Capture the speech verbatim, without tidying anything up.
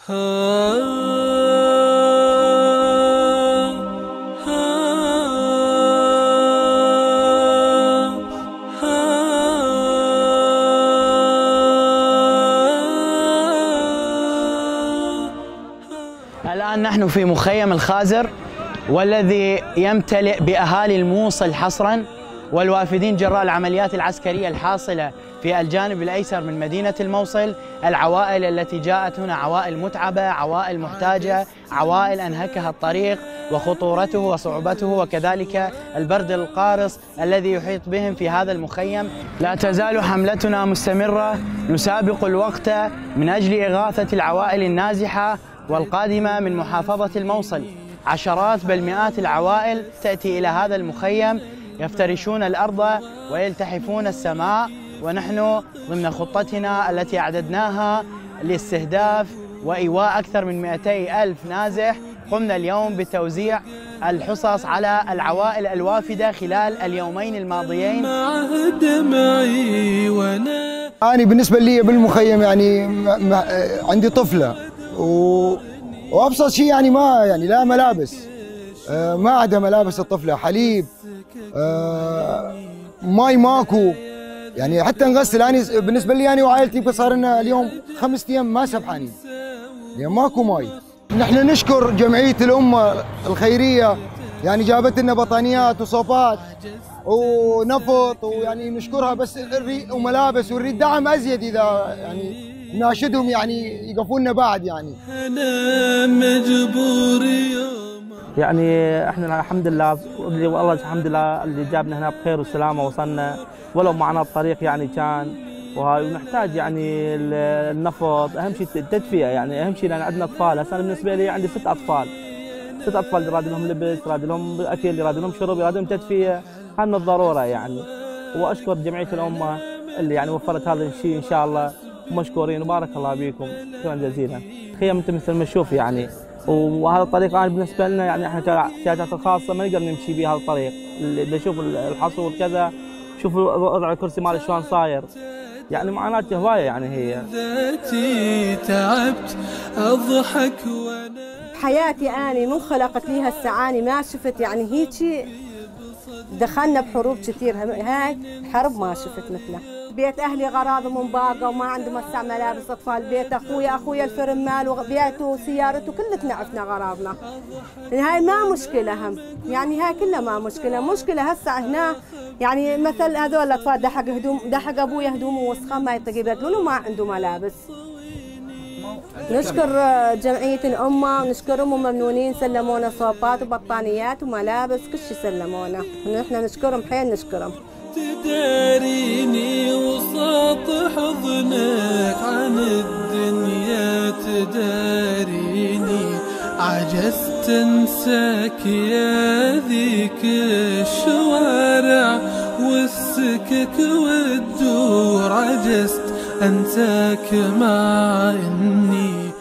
الآن نحن في مخيم الخازر، والذي يمتلئ بأهالي الموصل حصراً والوافدين جراء العمليات العسكرية الحاصلة في الجانب الأيسر من مدينة الموصل. العوائل التي جاءت هنا عوائل متعبة، عوائل محتاجة، عوائل أنهكها الطريق وخطورته وصعوبته، وكذلك البرد القارص الذي يحيط بهم في هذا المخيم. لا تزال حملتنا مستمرة، نسابق الوقت من أجل إغاثة العوائل النازحة والقادمة من محافظة الموصل. عشرات بل مئات العوائل تأتي إلى هذا المخيم، يفترشون الأرض ويلتحفون السماء، ونحن ضمن خطتنا التي أعددناها لاستهداف وإيواء أكثر من مئتي ألف نازح، قمنا اليوم بتوزيع الحصص على العوائل الوافدة خلال اليومين الماضيين. أنا بالنسبة لي بالمخيم يعني عندي طفلة، و... وأبسط شيء يعني ما يعني لا ملابس، ما عدا ملابس الطفلة، حليب، ماي ماكو، يعني حتى نغسل. أنا بالنسبة لي أنا وعائلتي صار لنا اليوم خمس أيام ما سبحانين، يعني ماكو ماي. نحن نشكر جمعية الأمة الخيرية، يعني جابت لنا بطانيات وصوفات ونفط، ويعني نشكرها، بس نريد وملابس ونريد دعم أزيد، إذا يعني ناشدهم يعني يقفونا بعد. يعني أنا مجبور يعني احنا الحمد لله والله الحمد لله اللي جابنا هنا بخير وسلامه، وصلنا ولو معنا الطريق يعني كان، وهاي ونحتاج يعني النفط، اهم شيء التدفئه، يعني اهم شيء لان عندنا اطفال. هسه انا بالنسبه لي عندي ست اطفال، ست اطفال يراد لهم لبس، يراد لهم اكل، يراد لهم شرب، يراد لهم تدفئه، هاي من الضروره يعني. واشكر جمعيه الامه اللي يعني وفرت هذا الشيء ان شاء الله، ومشكورين وبارك الله بيكم، شكرا جزيلا. خيم انت مثل ما تشوف يعني، وهذا الطريق انا بالنسبه لنا يعني احنا كاحتياجات الخاصه ما نقدر نمشي بهذا الطريق، اللي يشوف الحصول كذا، شوف وضع الكرسي مالي شلون صاير، يعني معاناته هوايه يعني. هي ذاتي تعبت اضحك وانا حياتي اني من خلقت لي هالسعاني ما شفت يعني هيجي، دخلنا بحروب كثير، هاي حرب ما شفت مثلها. بيت اهلي غراضهم باقه وما عندهم هسه ملابس اطفال، بيت اخويا اخويا الفرن مال وبيته وسيارته كلتنا عفنا غراضنا. هاي ما مشكله هم، يعني هاي كلها ما مشكله، مشكله هسه هنا يعني مثل هذول الاطفال دحق هدوم، دحق ابويا هدومه وسخه ما يطيق يبدلون وما عنده ملابس. نشكر جمعيه الامه ونشكرهم وممنونين، سلمونا صوبات وبطانيات وملابس كل شيء سلمونا، نحن نشكرهم حيل نشكرهم. تداريني وسط حضنك عن الدنيا تداريني، عجزت انساك يا ذيك الشوارع والسكك والدور، عجزت انساك مع اني